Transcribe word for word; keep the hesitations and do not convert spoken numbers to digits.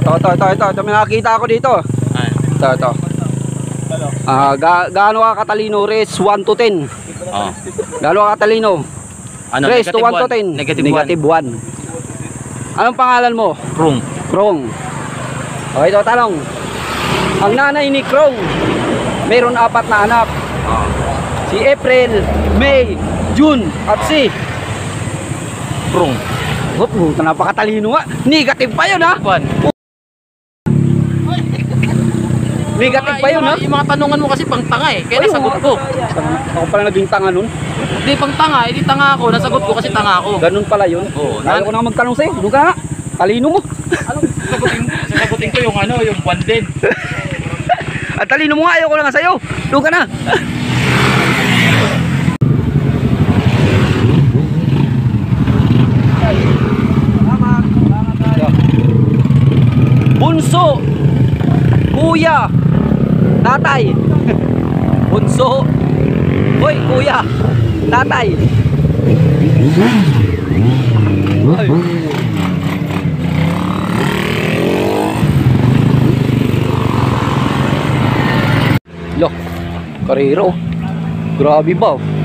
Ito, ito, ito, ito, ito, may nakakita ako dito. Ay. Ito, ito. Ah, ga gaano ka katalino? Race one to ten. Oh. Gaano ka katalino? Ano, Race to one to ten. Negative one. Anong pangalan mo? Krong. Krong. Okay, ito tanong. Ang nanay ni Krong, mayroon apat na anak. Oh. Si April, May, June, at si Krong. Oh, puta, napakatalino nga. Negative pa yun, ha? Kwan. Negative pa yun, ha? Yung mga tanungan mo kasi pang tanga eh. Kaya nasagot ko. Ako pala naging tanga nun. Hindi pang tanga, hindi tanga ako. Nasagot ko kasi tanga ako. Ganun pala yun. Oo. Ayaw ko na magtanong sa'yo. Doon ka nga. Talino mo. Sasagutin, sasagutin ko yung ano, yung one din. At talino mo nga. Ayaw ko na nga sa'yo. Doon ka na. Bunso, kuya, tatay. Bunso, hoy kuya, tatay. Ay. Loh, karero. Grabe ba?